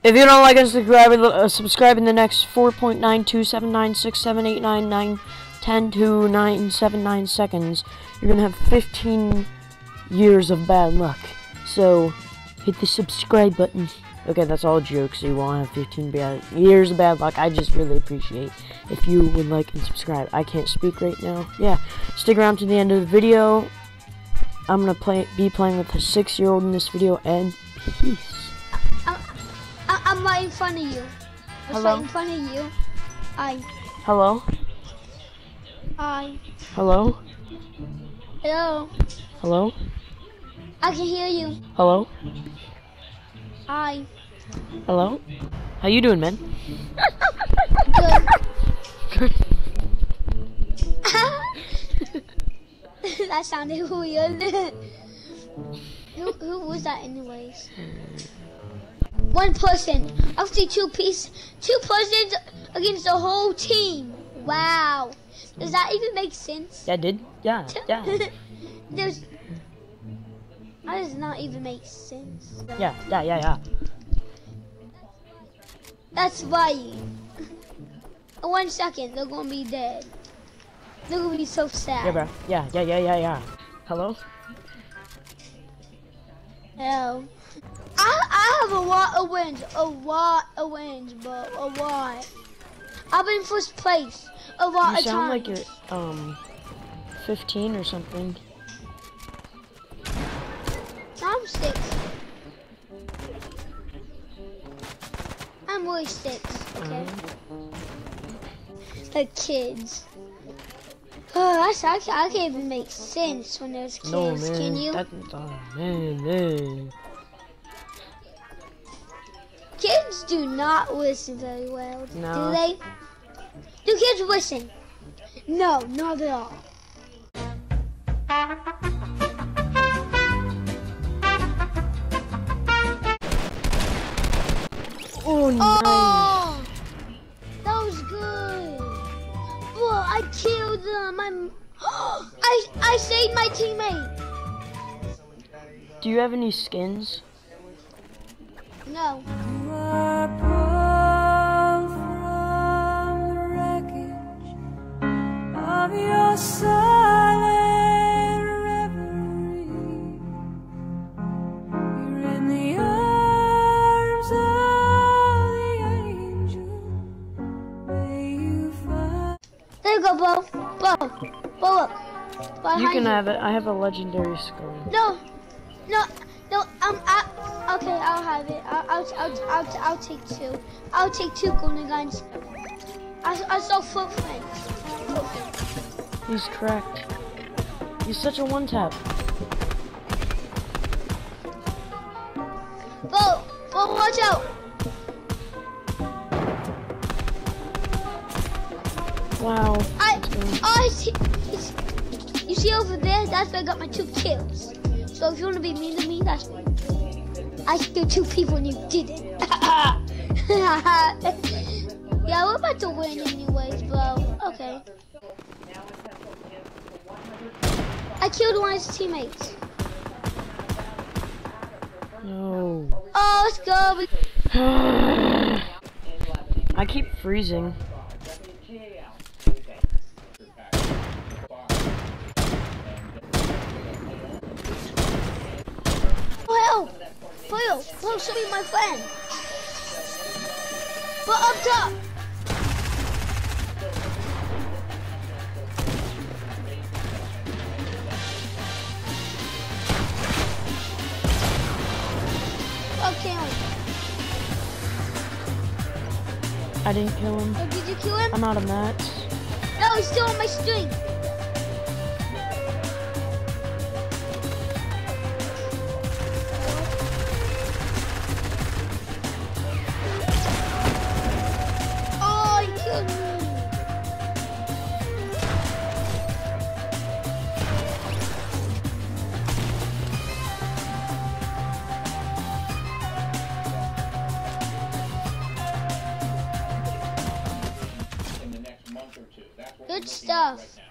If you don't like us, subscribe in the next 4.92796789910 seconds. You're gonna have 15 years of bad luck. So hit the subscribe button. Okay, that's all jokes. You won't have 15 years of bad luck. I just really appreciate if you would like and subscribe. I can't speak right now. Yeah, stick around to the end of the video. I'm gonna be playing with a 6-year-old in this video, and peace. I'm right in front of you. Hello? Right in front of you. Hello? Hello? Hello? Hello? I can hear you. Hello? Hi. Hello? How you doing, man? Good. That sounded weird. Who was that anyways? One person. I see two persons against the whole team. Wow. Does that even make sense? That did? Yeah. That does not even make sense. Yeah. That's right. In 1 second, they're gonna be dead. They're gonna be so sad. Yeah, bro. Yeah. Hello? Hell. I have a lot of wins, bro, a lot. I've been in first place a lot of times. You sound like you're 15 or something. I'm 6. I'm really 6, okay? The kids. Oh, I can't even make sense when there's kids, no, man. Can you? Man. Kids do not listen very well, no. Do they? Do kids listen? No, not at all. Oh, nice. Oh, that was good. Whoa, I killed them. I saved my teammate. Do you have any skins? No. Your silent reverie, you're in the arms of the angel. May you find. There you go, Bo. Look. You can have it. I have a legendary skull. No. Okay, I'll have it. I'll take 2. I'll take 2 golden guns. I saw footprints. He's cracked. He's such a one-tap. Bo, watch out! Wow. You see over there? That's where I got my 2 kills. So if you want to be mean to me, that's fine. I killed 2 people and you didn't. Yeah, we're about to win anyways, bro. Okay. I killed one of his teammates. No. Oh, let's go. I keep freezing. Oh, help! Please, show me my friend. But up top. Okay. I didn't kill him. Oh, did you kill him? I'm out of mats. No, he's still on my string. Oh, he killed me. Good stuff.